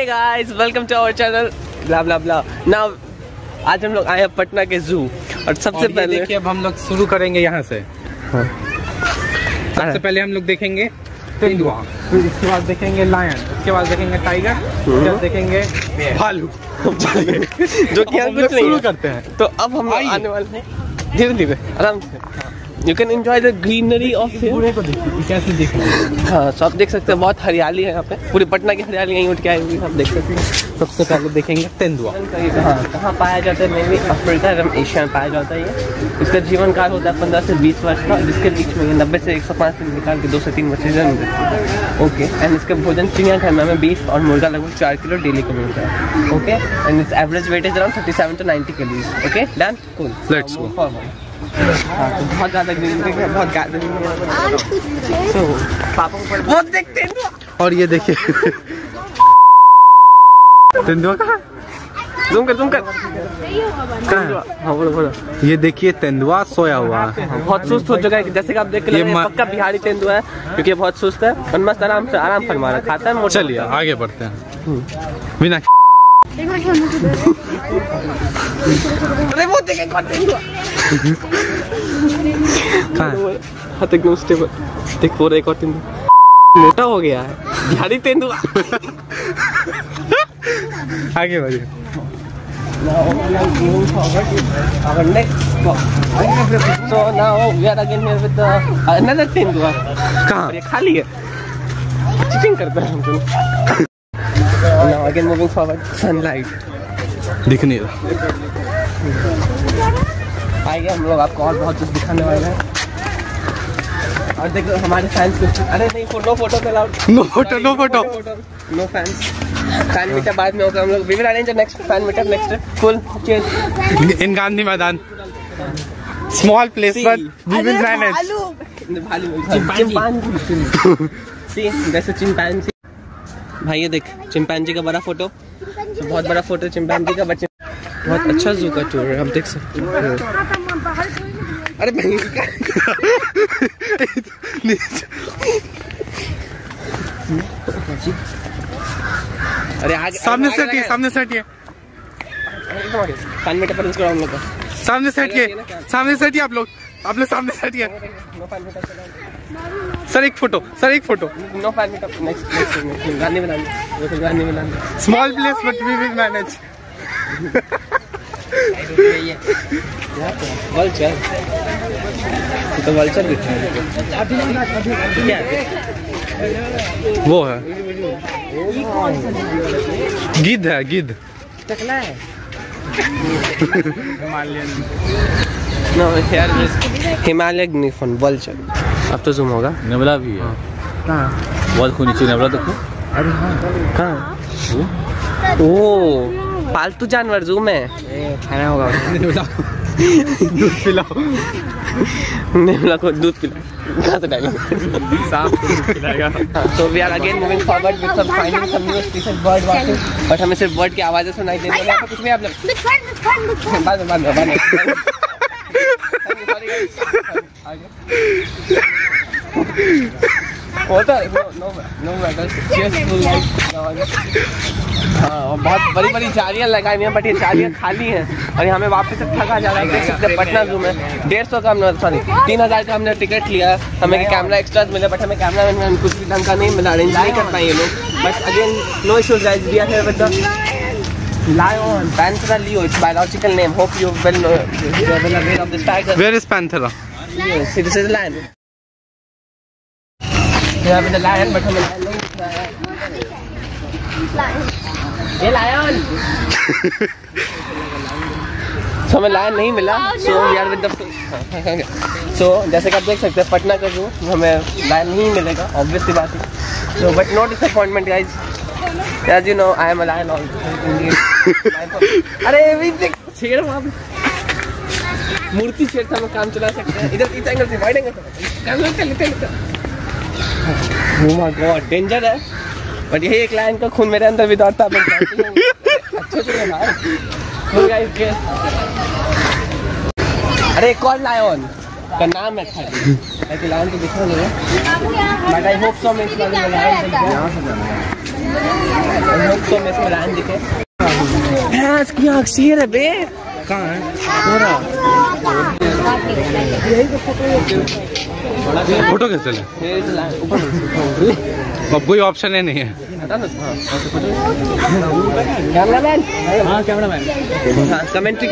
Hey guys, welcome to our channel blah blah blah. Now आज हम लोग आए हैं पटना के जू और सबसे पहले देखिए अब हम लोग शुरू करेंगे यहाँ से। हाँ। सबसे पहले हम लोग देखेंगे तेंदुआ, फिर इसके बाद देखेंगे लायन, उसके बाद देखेंगे टाइगर, उसके बाद देखेंगे भालू जो कि हम कुछ शुरू करते हैं। तो अब हम आने वाले हैं धीरे धीरे आराम से। You can enjoy the greenery of पूरे को देखिए कैसे दिख रहा है। हाँ, सब देख सकते हैं, बहुत हरियाली है यहाँ पे, पूरी पटना की हरियाली यहीं उठ के आई हुई आप देख सकते हैं। सबसे पहले देखेंगे तेंदुआ। कहाँ पाया जाता है? मेनली अफ्रीका एवं एशिया में पाया जाता है ये। इसका जीवन काल होता है 15 से 20 वर्ष का, जिसके बीच में 90 से 105 दिन निकाल के 2 से 3 बच्चे जन्म देते हैं। ओके, एंड इसका भोजन चिड़ियाखाना में बीफ और मुर्गा लगभग 4 किलो डेली को मिलता है। Okay, and it's average weight is around 37 to 90 kgs। Okay, done, cool, let's go. हाँ, तो बहुत ज़्यादा ग्रीनरी है, बहुत गैदरिंग है। तो पापा को बहुत देखते हैं। और ये देखिए तेंदुआ कहाँ? ज़ूम कर कहाँ? हाँ, बोलो। ये देखिए तेंदुआ सोया हुआ है। बहुत सुस्त हो चुका है, जैसे कि आप देख के पक्का बिहारी तेंदुआ है, क्योंकि ये बहुत सुस्त है और मस्त आराम फरमा रहा खाता है। चलिए आगे बढ़ते हैं बिना अरे वो देख तेंदुआ देख पूरा एक और तेंदुआ मोटा हो गया है, बिहारी तेंदुआ। आगे बढ़िए। Our next spot. So now we are again here with another तेंदुआ। कहाँ? ये खाली है, चीटिंग करता है हमको। Now again moving forward, sunlight दिख नहीं रहा। आइए हम लोग आपको और बहुत कुछ दिखाने वाले हैं। और देखो हमारे फैंस कुछ, अरे नहीं, no photo allowed, no photo no fans. Fan meetup बाद में होगा, हम लोग we will arrange next fan meetup next full change in Gandhi Maidan, small place but we will manage. Chimpanzee भाई, ये देख चिंपैंजी का बड़ा फोटो, तो बहुत बड़ा फोटो चिंपैंजी का, बच्चे बहुत अच्छा जू का टूर है, हम देख सकते हैं। अरे भाई अरे आगे सामने से हटिए फैन मीटअप पर इसको हम लोग सामने से हटिए आप लोग सामने से हटिए। सर एक photo no fan meetup next गाने बनाने small place but we will manage. Vulture तो वल्चर भी क्या वो है गिद्ध है, गिद्ध टकला है। No here is Himalaya griffon vulture. अब तो जूम होगा। नेबला भी है। कहाँ? बहुत खून नीचे नेबला देखो। अरे हाँ, कहाँ? ओ पालतू जानवर जू में खाना होगा। दूध पिलाओ, नेबला को दूध पिलाओ, कहाँ से डालेंगे? सांप को दूध पिलाएगा। So we are again moving forward with some finding some new species bird watching, but हमें सिर्फ बर्ड की आवाज़ें सुनाई देती हैं। यहाँ पे कुछ भी आप लोग बाद में होता है no matter just full like. हाँ, बहुत बड़ी बड़ी जालियाँ लगाई हुई हैं, बट ये जालियाँ खाली हैं और यहाँ में वापस से थका जा रहा है। देख सकते हैं पटना जू में 150 का हमने 3000 का हमने टिकट लिया। हमें कैमरा एक्स्ट्रा मिले, बट हमें कैमरा मैन कुछ भी ढंग का नहीं मिला, अरेंज नहीं कर पाए ये लोग। But again no issues guys, we are here with the lion, Panthera leo, its biological name. Hope you will know, you are well aware of this tiger. Where is Panthera? Yes, this is a lion. We have the lion, but हमें lion नहीं दिख रहा है। ये lion. So हमें lion नहीं मिला, so we are with the so जैसे कि आप देख सकते हैं पटना का जू, हमें lion नहीं मिलेगा, obviously बात है। So but no disappointment guys. As you know, I am a lion also. अरे शेर वहाँ पे मूर्ति शेर से हम काम चला सकते हैं। इधर इस एंगल से वाइड एंगल से लेते Oh my God, डेंजर है, बट यही एक लायन का खून मेरे अंदर भी दौड़ता है। अच्छे से ना अरे एक और लायन का नाम है खाली, लायन तो दिखा नहीं है, बट आई होप सो मैं इस बार लायन तो में इसमें लाइन दिखे। भैंस की आँख शेर है बे। कहाँ है? फोटो कैसे ले? अब कोई ऑप्शन है नहीं है। कमेंट्री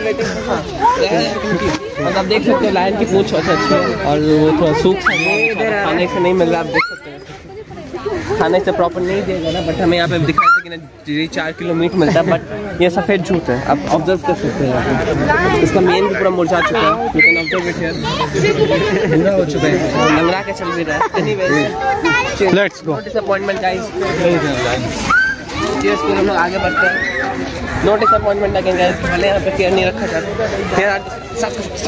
मतलब देख सकते हो लायन की पूंछ अच्छी है और वो थोड़ा सूख खाने से नहीं मिल रहा। आप देख सकते हैं खाने से प्रॉपर नहीं देगा ना, बट हमें यहाँ पे दिखाया था कि ना 4 किलो मीट मिलता है, बट ये सफ़ेद झूठ है। आप ऑब्जर्व कर सकते हैं इसका मेन भी पूरा मुरझा चुका है। You can observe it here, पूरा हो चुका है, लंगड़ा के चल भी रहा है। Anyways let's go. Disappointment guys. Cheers, हम लोग आगे बढ़ते हैं। No disappointment again guys. भले यहाँ पे केयर नहीं रखा जाता,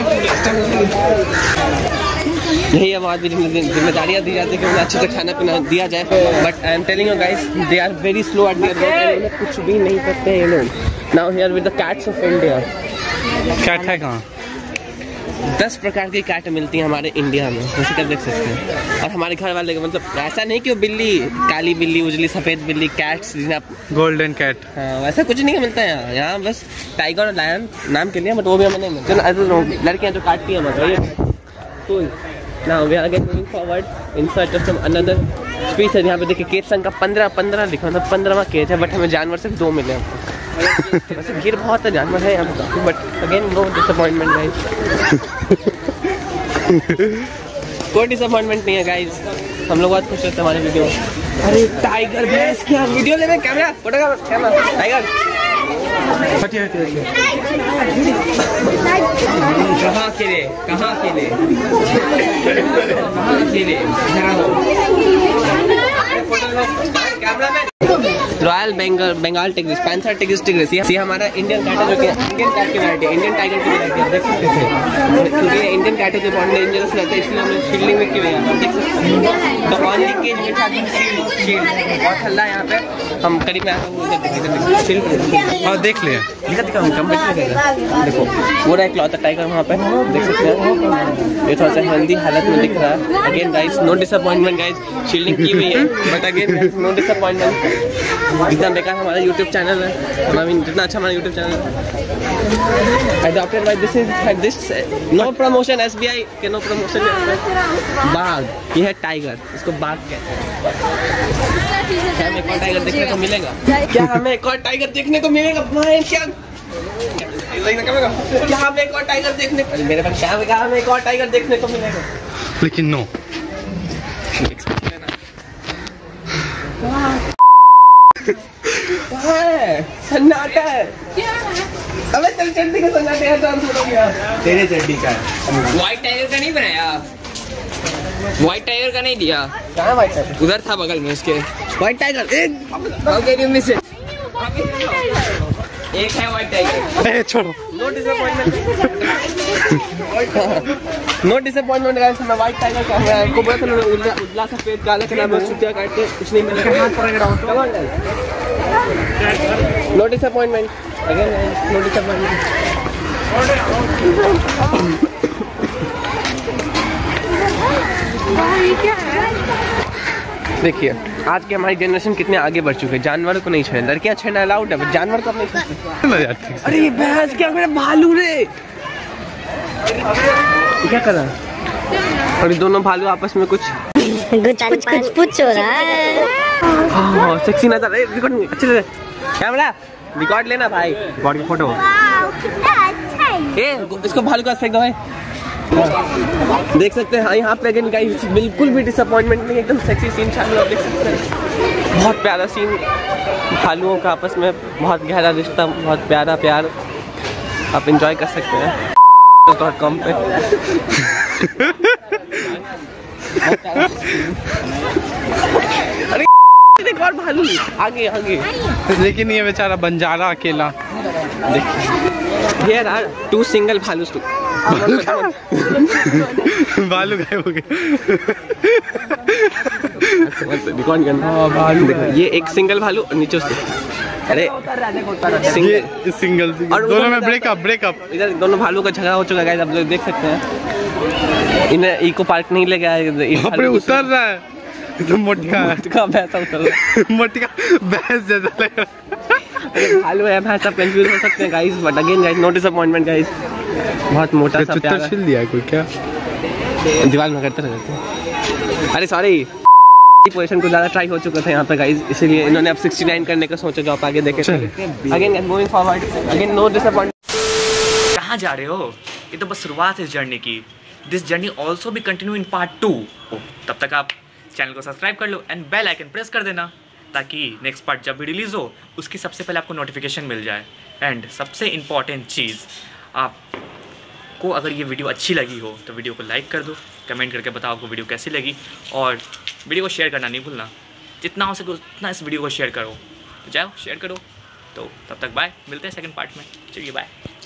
यही आवाज़ भी जिम्मेदारियाँ दी जाती है कि उन्हें अच्छे से खाना पीना दिया जाए। But I am telling you guys, they are very slow at their work. कुछ भी नहीं करते हैं ये लोग। Now here with the cats of India. Cat है कहाँ? 10 प्रकार की कैट मिलती है हमारे इंडिया में, जैसे कि आप देख सकते हैं। और हमारे घर वाले मतलब ऐसा नहीं कि वो बिल्ली, काली बिल्ली, उजली सफ़ेद बिल्ली, कैट्स जिन्हें आप गोल्डन कैट, हाँ वैसा कुछ नहीं मिलता है यहाँ बस टाइगर और लायन नाम के लिए, बट वो भी हमें नहीं मिलता। लड़कियाँ जो काटती हैं मतलब तो now we are again moving forward in search of some another species. यहाँ पे देखिए केट संघ का 15 लिखा, मतलब 15वां केज है, बट हमें जानवर सिर्फ 2 मिले हमको। वैसे भीड़ बहुत है, जानवर है यहाँ पे काफी, but again no disappointment guys. कोई डिसअपॉइंटमेंट नहीं है गाइस, हम लोग बहुत खुश रहते हैं हमारे वीडियो। अरे टाइगर भैंस क्या वीडियो ले रहे हैं, कैमरा फोटो कैमरा टाइगर कहाँ खेले कैमरा में। Royal Bengal tigris, panther tigris, ये हमारा इंडियन कैट है, जो कि इंडियन कैट की वैरायटी है, इंडियन टाइगर की वैरायटी है। देख सकते हैं क्योंकि इंडियन कैट है जो बहुत डेंजरस रहता है, इसलिए हमने शील्डिंग में की हुई है। देख सकते हैं तो ऑन लीकेज में शील्ड बहुत हल्ला यहाँ पे। हम करीब में और देख लिया देखो पूरा एक लौता टाइगर वहाँ पे देख सकते हैं। ये थोड़ा सा हेल्दी हालत में दिख रहा है। Again guys no disappointment guys, shielding की हुई है, बट अगेन नो डिसअपॉइंटमेंट। इतना बेकार हमारा यूट्यूब चैनल है, आई मीन जितना अच्छा हमारा यूट्यूब चैनल है। Adopted by this no promotion, SBI के नो प्रमोशन। बाघ, ये है टाइगर, इसको बाघ कहते हैं। क्या हमें एक और टाइगर देखने को मिलेगा? क्या हमें एक और टाइगर देखने को मिलेगा? क्या हमें एक और टाइगर देखने को मेरे पास क्या हमें एक और टाइगर देखने को मिलेगा? लेकिन नो। सन्नाटा है। अबे चल चड्डी का सन्नाटे है, ट्रांसफर हो गया। तेरे चड्डी का है। व्हाइट टाइगर का नहीं बनाया, व्हाइट टाइगर का नहीं दिया। कहाँ व्हाइट टाइगर? उधर था बगल में उसके व्हाइट टाइगर एक है व्हाइट टाइगर। छोड़ो। नो डिसअपॉइंटमेंट गाइस, मैं व्हाइट टाइगर का मैं आपको बोला था उजला सफेद काला के नाम छुट्टियां काट के कुछ नहीं मिलेगा। No disappointment again, no disappointment. देखिए आज की हमारी जनरेशन कितने आगे बढ़ चुके हैं। जानवरों को नहीं छेड़ना, लड़कियां छेड़ना अलाउड है, जानवर को नहीं छेड़ते। अरे ये भैंस क्या मेरा भालू रे, क्या कर रहा है? और ये दोनों भालू आपस में कुछ कुछ हो रहा है। सेक्सी नजर। रिकॉर्ड अच्छे से कैमरा रिकॉर्ड लेना भाई, रिकॉर्ड की फोटो। इसको भालू का फेंक दो भाई। देख सकते हैं यहाँ पे अगेन गाइस बिल्कुल भी डिसअपॉइंटमेंट नहीं, एकदम सेक्सी सीन चालू है। देख सकते हैं बहुत प्यारा सीन, भालुओं का आपस में बहुत गहरा रिश्ता, बहुत प्यारा प्यार आप एंजॉय कर सकते हैं .com पे। अरे एक और भालू आगे आगे, लेकिन ये बेचारा बंजारा अकेला। Here are 2 single भालू। भालू गायब हो गए। रिकॉर्ड करना भालू, ये एक सिंगल भालू और नीचे उसके अरे सिंगल और दोनों में ब्रेकअप। इधर दोनों भालू का झगड़ा हो चुका है, आप लोग देख सकते हैं। इन्हें इको पार्क नहीं ले गया, उतर रहा है। तो मोटका भैंसा उतर रहा मोटका भैंस जैसा लग रहा है। भालू है भैंस, सब कंफ्यूज हो सकते हैं guys, but again guys no disappointment guys. बहुत मोटा सा प्यारा छिल दिया कोई क्या दीवार में करते रहते। अरे सॉरी, पोजीशन को ज़्यादा ट्राई हो चुका था यहाँ पे गाइस, इसीलिए इन्होंने अब 69 करने का सोचा, जो आप आगे देखे। Again going forward, again no disappointment. कहाँ जा रहे हो? ये तो बस शुरुआत है इस जर्नी की। दिस जर्नी ऑल्सो भी कंटिन्यू इन पार्ट 2। तब तक आप चैनल को सब्सक्राइब कर लो एंड बेल आइकन प्रेस कर देना, ताकि नेक्स्ट पार्ट जब भी रिलीज़ हो उसकी सबसे पहले आपको नोटिफिकेशन मिल जाए। एंड सबसे इम्पॉर्टेंट चीज़, आपको अगर ये वीडियो अच्छी लगी हो तो वीडियो को लाइक कर दो, कमेंट करके बताओ आपको वीडियो कैसी लगी, और वीडियो को शेयर करना नहीं भूलना। जितना हो सके उतना इस वीडियो को शेयर करो, तो जाओ शेयर करो। तो तब तक बाय, मिलते हैं सेकंड पार्ट में। चलिए बाय।